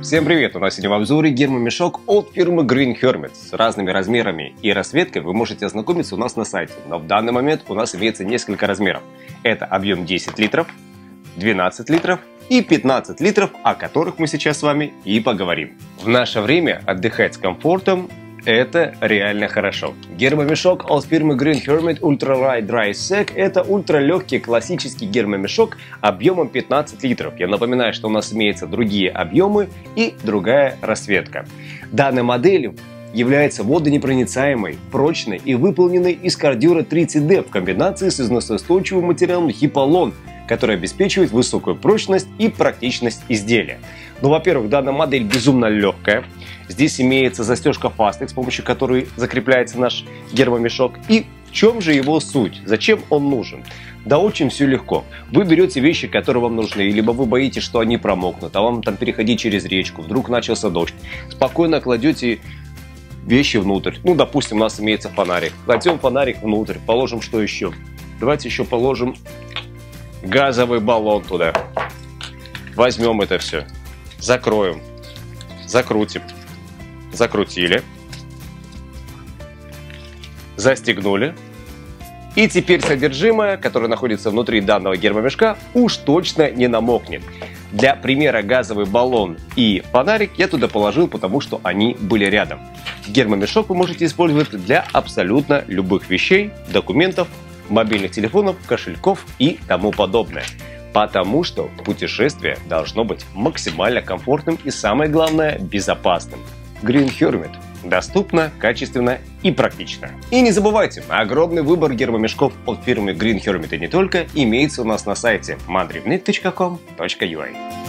Всем привет! У нас сегодня в обзоре гермомешок от фирмы Green Hermit. С разными размерами и расцветкой вы можете ознакомиться у нас на сайте. Но в данный момент у нас имеется несколько размеров. Это объем 10 литров, 12 литров и 15 литров, о которых мы сейчас с вами и поговорим. В наше время отдыхать с комфортом — это реально хорошо. Гермомешок от фирмы Green Hermit Ultra Light Dry Sack — это ультралегкий классический гермомешок объемом 15 литров. Я напоминаю, что у нас имеются другие объемы и другая расцветка. Данная модель является водонепроницаемой, прочной и выполненной из кордюра 30D в комбинации с износоустойчивым материалом Hypalon, который обеспечивает высокую прочность и практичность изделия. Ну, во-первых, данная модель безумно легкая. Здесь имеется застежка Fastex, с помощью которой закрепляется наш гермомешок. И в чем же его суть? Зачем он нужен? Да очень все легко. Вы берете вещи, которые вам нужны, либо вы боитесь, что они промокнут, а вам там переходить через речку, вдруг начался дождь. Спокойно кладете вещи внутрь. Ну, допустим, у нас имеется фонарик. Кладем фонарик внутрь. Положим что еще? Давайте еще положим газовый баллон туда. Возьмем это все. Закроем. Закрутим. Закрутили. Застегнули. И теперь содержимое, которое находится внутри данного гермомешка, уж точно не намокнет. Для примера газовый баллон и фонарик я туда положил, потому что они были рядом. Гермомешок вы можете использовать для абсолютно любых вещей, документов, мобильных телефонов, кошельков и тому подобное. Потому что путешествие должно быть максимально комфортным и, самое главное, безопасным. Green Hermit. Доступно, качественно и практично. И не забывайте, огромный выбор гермомешков от фирмы Green Hermit и не только имеется у нас на сайте mandrivnet.com.ua.